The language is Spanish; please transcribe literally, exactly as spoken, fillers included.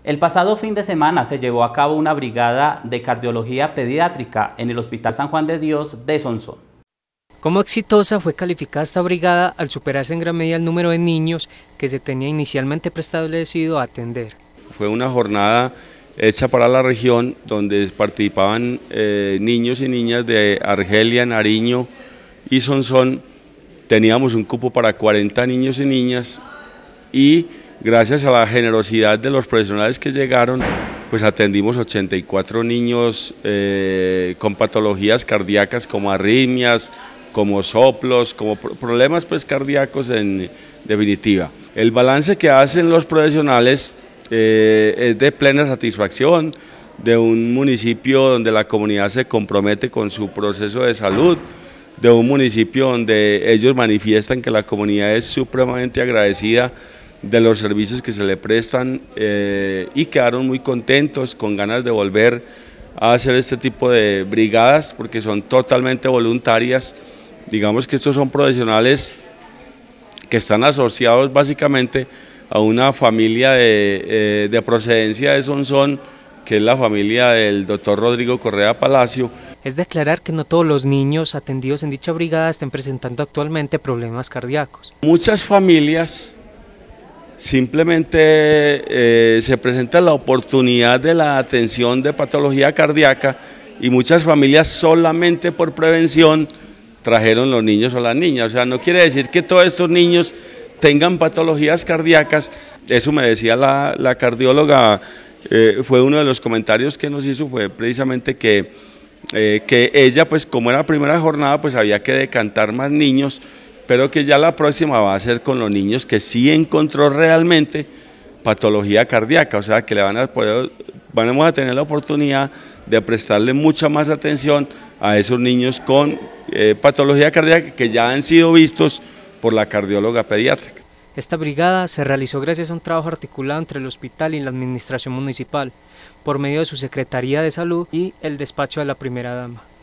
El pasado fin de semana se llevó a cabo una brigada de cardiología pediátrica en el Hospital San Juan de Dios de Sonsón. Como exitosa fue calificada esta brigada al superarse en gran medida el número de niños que se tenía inicialmente preestablecido a atender. Fue una jornada hecha para la región donde participaban eh, niños y niñas de Argelia, Nariño y Sonsón. Teníamos un cupo para cuarenta niños y niñas y gracias a la generosidad de los profesionales que llegaron, pues atendimos ochenta y cuatro niños eh, con patologías cardíacas como arritmias, como soplos, como problemas pues cardíacos en definitiva. El balance que hacen los profesionales eh, es de plena satisfacción, de un municipio donde la comunidad se compromete con su proceso de salud, de un municipio donde ellos manifiestan que la comunidad es supremamente agradecida de los servicios que se le prestan eh, y quedaron muy contentos, con ganas de volver a hacer este tipo de brigadas porque son totalmente voluntarias. Digamos que estos son profesionales que están asociados básicamente a una familia de, eh, de procedencia de Sonsón, que es la familia del doctor Rodrigo Correa Palacio. Es declarar que no todos los niños atendidos en dicha brigada estén presentando actualmente problemas cardíacos. Muchas familias simplemente eh, se presenta la oportunidad de la atención de patología cardíaca y muchas familias solamente por prevención trajeron los niños o las niñas. O sea, no quiere decir que todos estos niños tengan patologías cardíacas. Eso me decía la, la cardióloga, eh, fue uno de los comentarios que nos hizo, fue precisamente que, eh, que ella, pues como era la primera jornada, pues había que decantar más niños, pero que ya la próxima va a ser con los niños que sí encontró realmente patología cardíaca, o sea que le van a poder, vamos a tener la oportunidad de prestarle mucha más atención a esos niños con eh, patología cardíaca que ya han sido vistos por la cardióloga pediátrica. Esta brigada se realizó gracias a un trabajo articulado entre el hospital y la administración municipal, por medio de su Secretaría de Salud y el despacho de la Primera Dama.